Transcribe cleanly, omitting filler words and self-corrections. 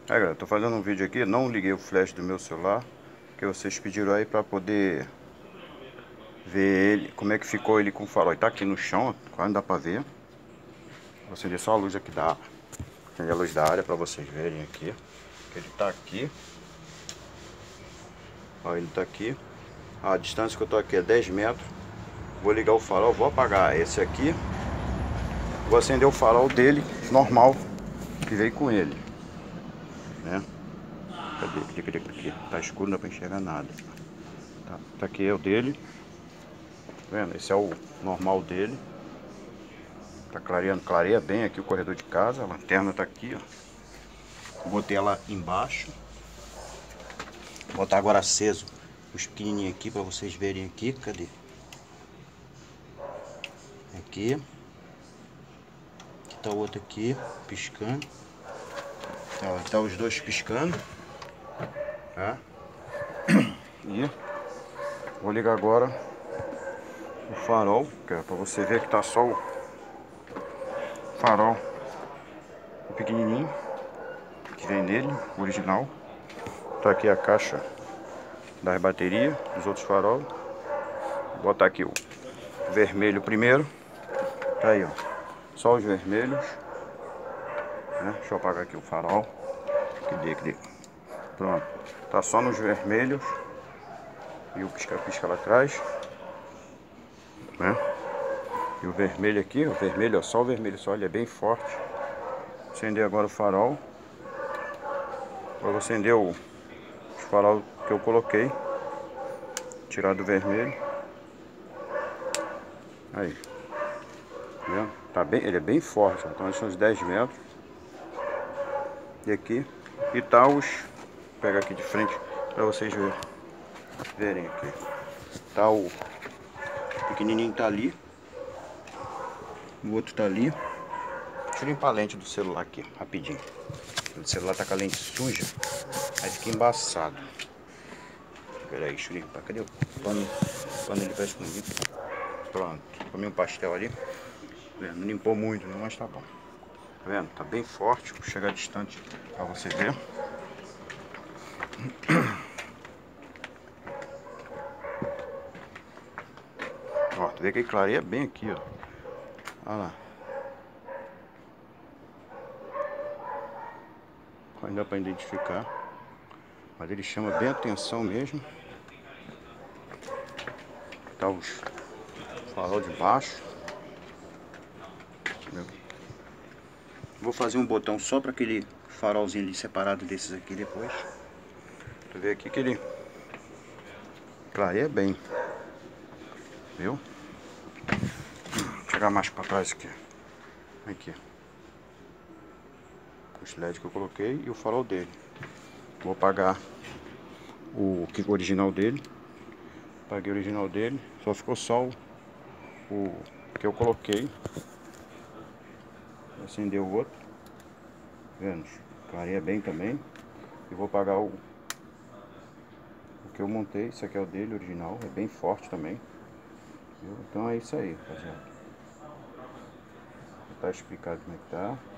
Galera, tô fazendo um vídeo aqui, não liguei o flash do meu celular, que vocês pediram aí pra poder ver ele, como é que ficou ele com o farol. Ele tá aqui no chão, quase não dá pra ver. Vou acender só a luz aqui da, acender a luz da área pra vocês verem aqui. Que ele tá aqui. Ó, ele tá aqui. A distância que eu tô aqui é 10 metros. Vou ligar o farol, vou apagar esse aqui. Vou acender o farol dele, normal, que veio com ele, né? Cadê? Aqui. Tá escuro, não dá pra enxergar nada. Tá aqui é o dele. Tá vendo? Esse é o normal dele. Tá clareando, clareia bem aqui o corredor de casa. A lanterna tá aqui, ó. Botei ela embaixo. Vou botar agora aceso os pequenininhos aqui pra vocês verem aqui. Cadê? Aqui. Aqui tá o outro aqui, piscando. Tá os dois piscando. Tá? E vou ligar agora o farol, que é pra você ver que tá só o farol pequenininho que vem nele, original. Tá aqui a caixa das baterias, dos outros farol. Vou botar aqui o vermelho primeiro. Tá aí, ó. Só os vermelhos, né? Deixa eu apagar aqui o farol. Cadê? Pronto. Tá só nos vermelhos. E o pisca-pisca lá atrás, né? E o vermelho aqui, o vermelho, ó, só o vermelho só, ele é bem forte. Acender agora o farol. Vou acender os farol que eu coloquei. Tirar do vermelho. Aí. Tá vendo? Tá bem, ele é bem forte, ó. Então são uns 10 metros. E aqui. E tá os... Vou pegar aqui de frente pra vocês verem aqui. Tá o pequenininho tá ali. O outro tá ali. Deixa eu limpar a lente do celular aqui, rapidinho. O celular tá com a lente suja, aí fica embaçado. Pera aí, deixa eu limpar. Cadê o pano? O pano ele vai escondido. Pronto, comi um pastel ali. Não limpou muito não, mas tá bom. Tá vendo? Tá bem forte. Vou chegar distante pra você ver. Ó, tu vê que ele clareia bem aqui, ó. Olha lá. Ainda dá pra identificar. Mas ele chama bem a atenção mesmo. Tá os farol de baixo. Vou fazer um botão só para aquele farolzinho ali separado desses aqui depois. Tu vê aqui que ele clareia bem. Viu? Vou chegar mais para trás aqui. Aqui. Os LED que eu coloquei e o farol dele. Vou apagar o original dele. Apaguei o original dele. Só ficou só o que eu coloquei. Vou acender o outro. Vendo? Clareia bem também. E vou apagar o que eu montei. Esse aqui é o dele, original. É bem forte também. Viu? Então é isso aí, rapaziada. Tá explicado como é que tá.